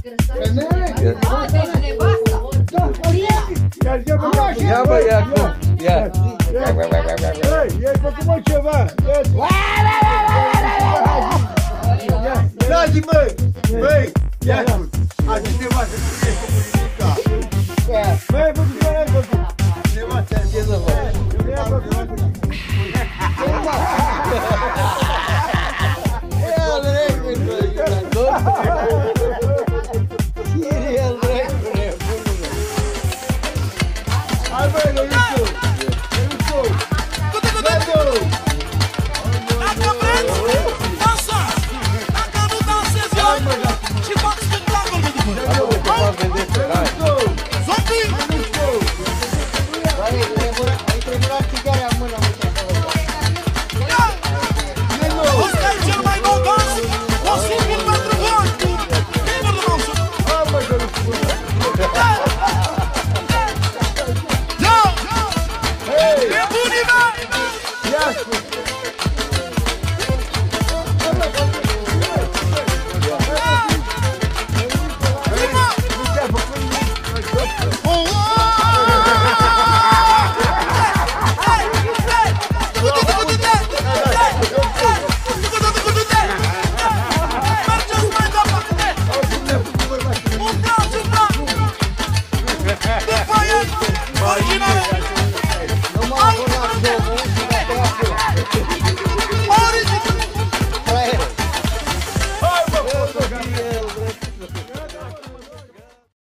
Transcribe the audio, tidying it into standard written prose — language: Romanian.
Ia bă, ia cu. Ia. Ei, făcut-mă ceva. Dați, băi! Băi! Ia ascult! Azi cineva să spune comunica! Băi, făcut ce ai făcut? Cineva ți-a zis să faci! Ce ai făcut?